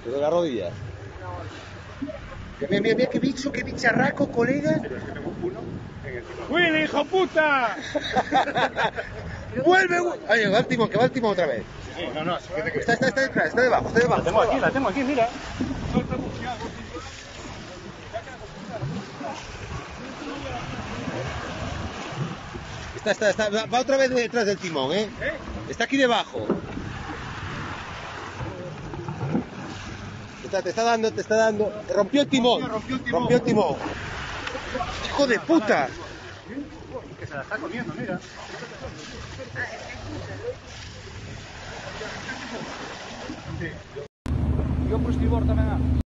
Te doy la rodilla. Mira, mira, mira, qué bicho, qué bicharraco, colega. ¡Willy, hijo puta! ¡Vuelve! Ay, va el timón, que va el timón otra vez. Sí, no, Está detrás, está debajo, está debajo. La tengo aquí, mira. Va otra vez detrás del timón, ¿eh? Está aquí debajo. Te está dando. Rompió el timón. Rompió el timón. ¡Hijo de puta! Que se la está comiendo, mira. Sí. Yo por estibor tamén.